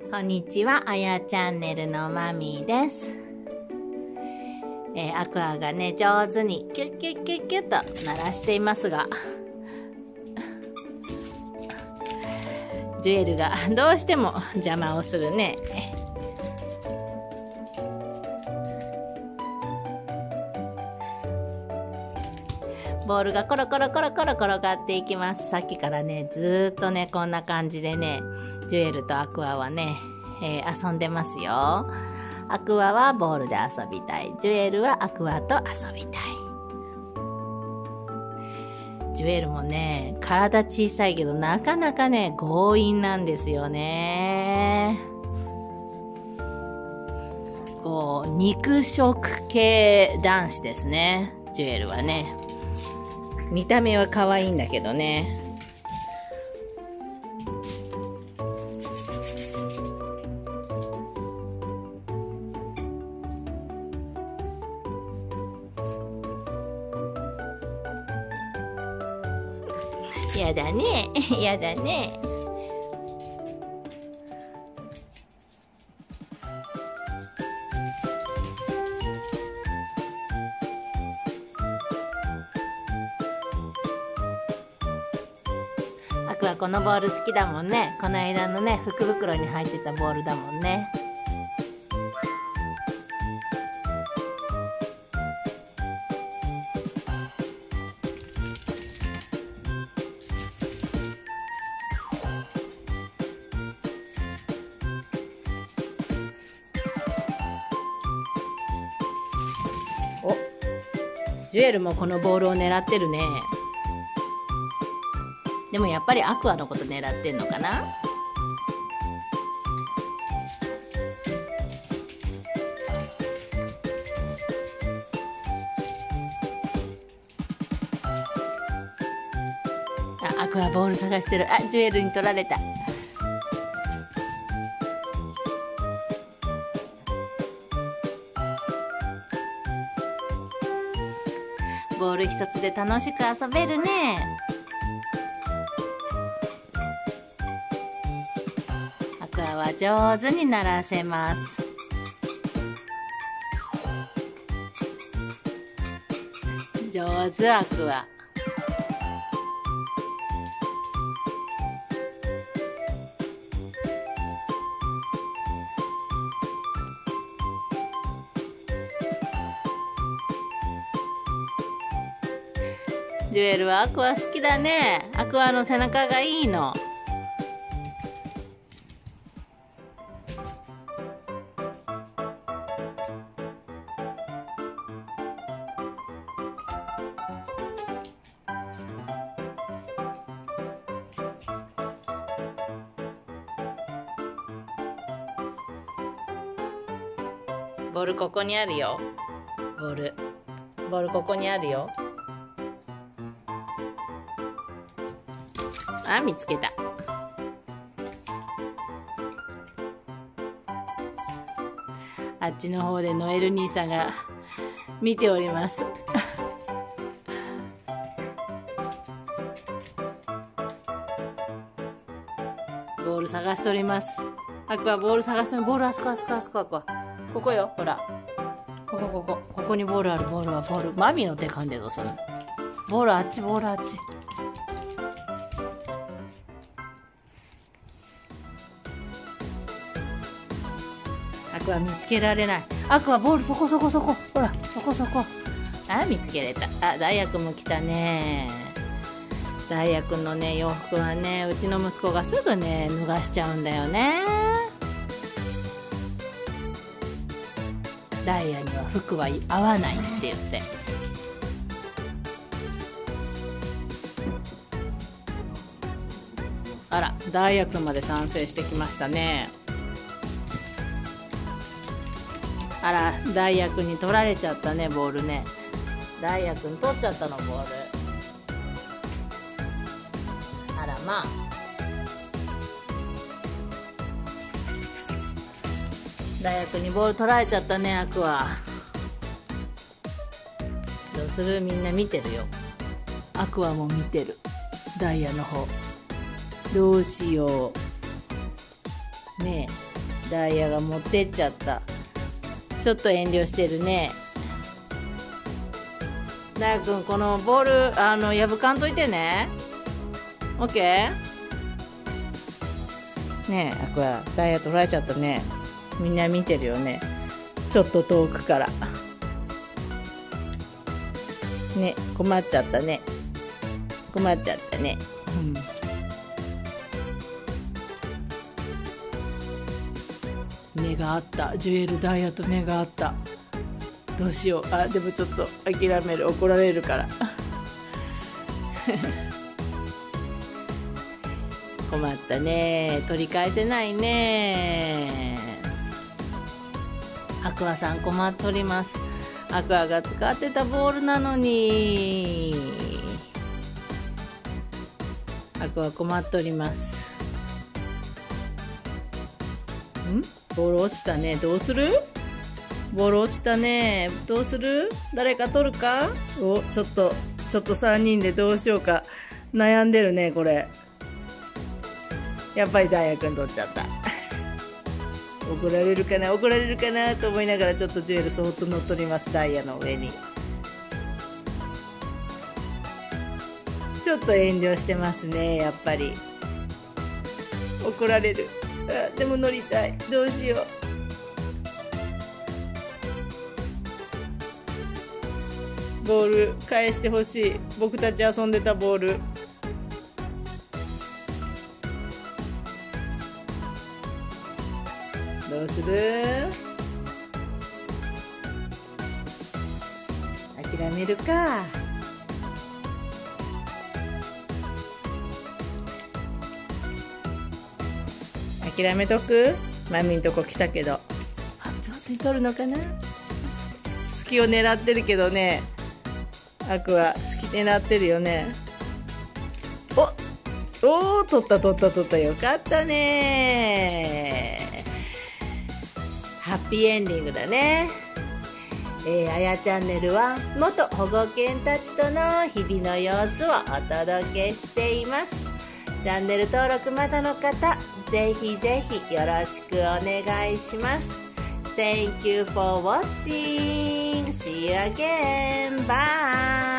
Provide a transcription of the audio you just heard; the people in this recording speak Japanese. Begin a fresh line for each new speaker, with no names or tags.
こんにちは、あやチャンネルのマミーです。アクアがね、上手にキュッキュッキュッキュッと鳴らしていますが、ジュエルがどうしても邪魔をするね。ボールがコロコロコロコロ転がっていきます。さっきからね、ずーっとね、こんな感じでね、ジュエルとアクアはね、遊んでますよ。アクアはボールで遊びたい。ジュエルはアクアと遊びたい。ジュエルもね、体小さいけどなかなかね、強引なんですよね。こう、肉食系男子ですね。ジュエルはね。見た目は可愛いんだけどね。やだね、やだね。アクはこのボール好きだもんね。この間のね、福袋に入ってたボールだもんね。お、ジュエルもこのボールを狙ってるね。でもやっぱりアクアのこと狙ってんのかな。アクアボール探してる。ジュエルに取られた。ボール一つで楽しく遊べるね。アクアは上手に鳴らせます。上手、アクア。ジュエルはアクア好きだね。アクアの背中がいいの。ボールここにあるよ。ボールここにあるよ。見つけた。あっちの方でノエル兄さんが見ております。ボール探しております。アクアボール探しております。ボールあそこあそこあそこここよ、ほら。ここにボールある。ボール。マミの手噛んでどうする？ボールあっち。アクア見つけられない。アクアボールそこ。ほら、そこ。見つけれた。ダイヤ君も来たね。ダイヤ君のね、洋服はね、うちの息子がすぐね、脱がしちゃうんだよね。ダイヤには服は合わないって言って。あら、ダイヤ君まで賛成してきましたね。あら、ダイヤ君に取られちゃったね、ボールね。ダイヤ君取っちゃったの、ボール。あらまあ。ダイヤ君にボール取られちゃったね、アクア。どうする？みんな見てるよ。アクアも見てる。ダイヤの方。どうしよう。ねえ。 ダイヤが持ってっちゃった。ちょっと遠慮してるね。ダイヤくん、このボール破かんといてね。オッケー。ねえ、アクア、ダイヤ取られちゃったね。みんな見てるよね。ちょっと遠くからね。困っちゃったね。困っちゃったね。目があった。ジュエルダイヤと目があった。どうしよう。でもちょっと諦める。怒られるから困ったね。取り返せないね。アクアさん困っております。アクアが使ってたボールなのに。アクア困っております。ボール落ちたね。どうする？ボール落ちたね。どうする？誰か取るか？ちょっと3人でどうしようか悩んでるね、これ。やっぱりダイヤくん取っちゃった怒られるかなと思いながら、ちょっとジュエルそっと乗っ取ります。ダイヤの上にちょっと遠慮してますね。やっぱり怒られる。でも乗りたい。どうしよう。ボール返してほしい。僕たち遊んでたボール。どうする？諦めるか。諦めとく？マミんとこ来たけど。上手に取るのかな？隙を狙ってるけどね。アクア隙狙ってるよね。取ったよかったね。ハッピーエンディングだね。あやチャンネルは元保護犬たちとの日々の様子をお届けしています。チャンネル登録まだの方、ぜひぜひよろしくお願いします。Thank you for watching. See you again. Bye.